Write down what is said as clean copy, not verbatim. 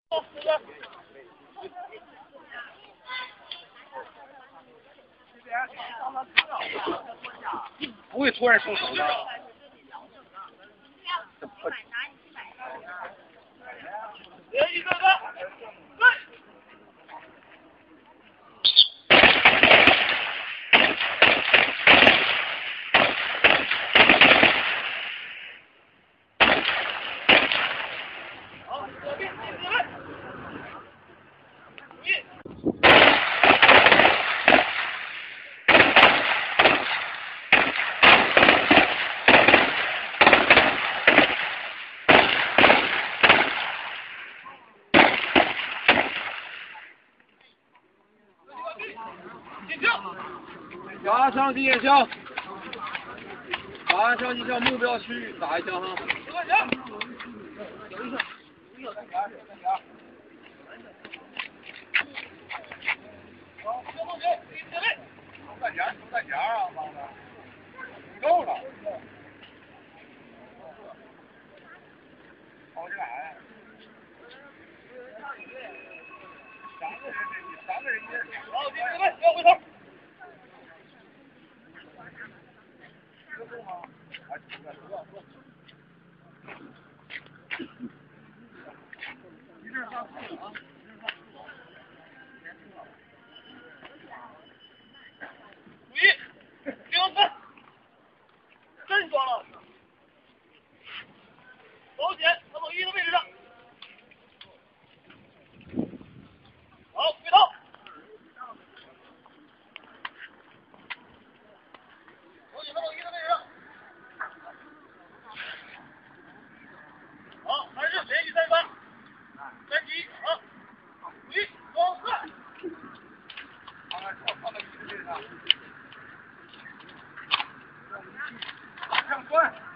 不会突然松手的。 一个。 打上第一枪，打上一下目标区域，打一枪哈。 再点啊，妈的，够了，跑起来，三个人，好，弟兄们，不要回头。真爽了！保险，他往一的位置上。好，回头。保险，他往一的位置上。好，还是连续3发，3击，好，1、2、3。放到一的位置上。往上转。